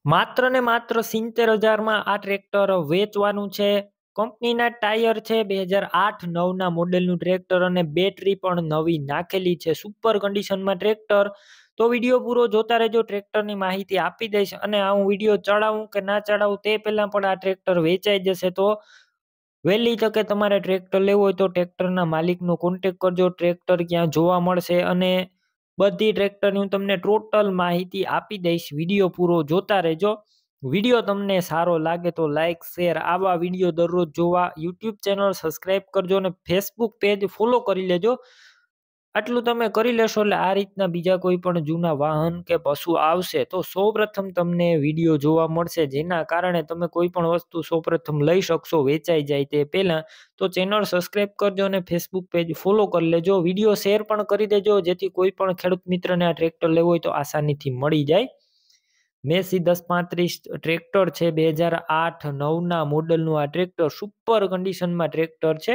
માત્ર ને માત્ર 70,000 આ ટ્રેક્ટર વેચવાનું છે. કંપનીના ટાયર છે 2008-9 મોડેલનું ટ્રેક્ટર અને બેટરી પણ નવી નાખેલી છે. સુપર કન્ડિશનમાં ટ્રેક્ટર. તો વિડીયો પૂરો જોતા રહેજો, ટ્રેક્ટરની માહિતી આપી દઈશ અને હું વિડીયો ચડાવું કે ના ચડાવું તે પહેલાં પણ આ ટ્રેક્ટર વેચાઈ જશે. તો વહેલી તકે તમારે ટ્રેક્ટર લેવું હોય તો ટ્રેક્ટરના માલિકનો કોન્ટેક કરજો. ટ્રેક્ટર ક્યાં જોવા મળશે અને બધી ટ્રેક્ટરની હું તમને ટોટલ માહિતી આપી દઈશ. વિડીયો પૂરો જોતા રહેજો. વિડીયો તમને સારો લાગે તો લાઈક શેર આવા વિડીયો દરરોજ જોવા યુટ્યુબ ચેનલ સબસ્ક્રાઈબ કરજો અને ફેસબુક પેજ ફોલો કરી લેજો. આટલું તમે કરી લેશો એટલે આ રીતના બીજા કોઈ પણ જૂના વાહન કે પશુ આવશે તો સૌપ્રથમ તમને વિડીયો જોવા મળશે, જેના કારણે તમે કોઈ પણ વસ્તુ સૌપ્રથમ લઈ શકશો વેચાઈ જાય તે પહેલાં. તો ચેનલ સબસ્ક્રાઈબ કરજો અને ફેસબુક પેજ ફોલો કરી લેજો. વિડીયો શેર પણ કરી દેજો જેથી કોઈ પણ ખેડૂત મિત્રને આ ટ્રેક્ટર લેવું હોય તો આસાનીથી મળી જાય. મેસી 1035 ટ્રેક્ટર છે 2008-9 મોડલનું આ ટ્રેક્ટર સુપર કન્ડિશનમાં ટ્રેક્ટર છે.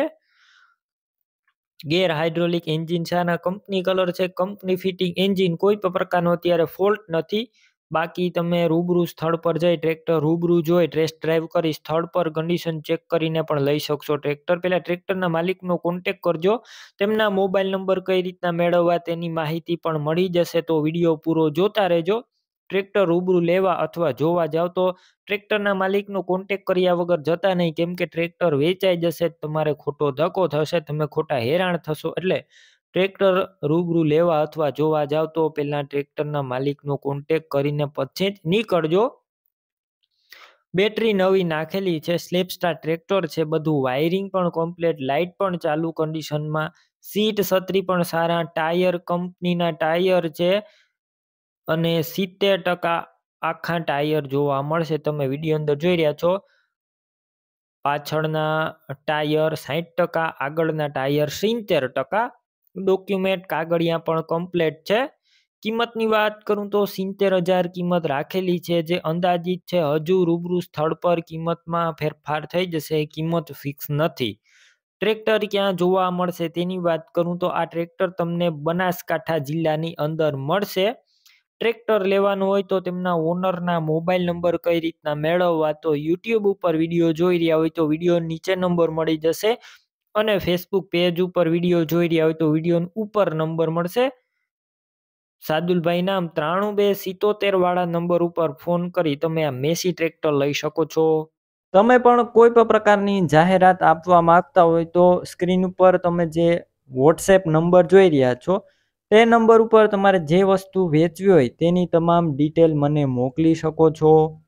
ગેર હાઇડ્રોલિક એન્જિન છે, આના કંપની કલર છે, કંપની ફિટિંગ એન્જિન, કોઈ પણ પ્રકારનો અત્યારે ફોલ્ટ નથી. બાકી તમે રૂબરૂ સ્થળ પર જઈ ટ્રેક્ટર રૂબરૂ જોઈ ટેસ્ટ ડ્રાઈવ કરી સ્થળ પર કન્ડિશન ચેક કરીને પણ લઈ શકશો ટ્રેક્ટર. પહેલા ટ્રેક્ટરના માલિકનો કોન્ટેક કરજો, તેમના મોબાઈલ નંબર કઈ રીતના મેળવવા તેની માહિતી પણ મળી જશે. તો વિડીયો પૂરો જોતા રહેજો. ટ્રેક્ટર રૂબરૂ લેવા અથવા જોવા જાવ તો ટ્રેક્ટરના માલિકનો કોન્ટેક કર્યા વગર જતા નહીં, કેમ કે ટ્રેક્ટર વેચાઈ જશે, તમારે ખોટો ધક્કો થશે, તમે ખોટા હેરાન થશો. એટલે ટ્રેક્ટર રૂબરૂ લેવા અથવા જોવા જાવ તો પહેલા ટ્રેક્ટરના માલિકનો કોન્ટેક કરીને પછી જ નીકળજો. બેટરી નવી નાખેલી છે, સ્લેપસ્ટાર ટ્રેક્ટર છે, બધું વાયરિંગ પણ કમ્પ્લીટ, લાઇટ પણ ચાલુ કન્ડિશનમાં, સીટ છત્રી પણ સારા, ટાયર કંપનીના ટાયર છે અને 70% આખા ટાયર જોવા મળશે. તમે વિડીયો અંદર જોઈ રહ્યા છો, પાછળના ટાયર 60%, આગળના ટાયર 70%. ડોક્યુમેન્ટ કાગળિયા પણ કમ્પ્લીટ છે. કિંમતની વાત કરું તો 70,000 કિંમત રાખેલી છે, જે અંદાજિત છે. હજુ રૂબરૂ સ્થળ પર કિંમતમાં ફેરફાર થઈ જશે, કિંમત ફિક્સ નથી. ટ્રેક્ટર ક્યાં જોવા મળશે તેની વાત કરું તો આ ટ્રેક્ટર તમને બનાસકાંઠા જિલ્લાની અંદર મળશે. ટ્રેક્ટર લેવાનું હોય તો તેમના ઓનરના મોબાઈલ નંબર કઈ રીતના મેળવવા, તો યુટ્યુબ ઉપર વિડીયો જોઈ રહ્યા હોય તો વિડીયો નીચે નંબર મળી જશે અને ફેસબુક પેજ ઉપર વિડીયો જોઈ રહ્યા હોય તો વિડીયો ઉપર નંબર મળશે. સાદુલભાઈ નામ 93-277 વાળા નંબર ઉપર ફોન કરી તમે આ મેસી ટ્રેક્ટર લઈ શકો છો. તમે પણ કોઈ પણ પ્રકારની જાહેરાત આપવા માંગતા હોય તો સ્ક્રીન ઉપર તમે જે વોટ્સએપ નંબર જોઈ રહ્યા છો તે નંબર ઉપર તમારે જે વસ્તુ વેચવી હોય તેની તમામ ડિટેલ મને મોકલી શકો છો.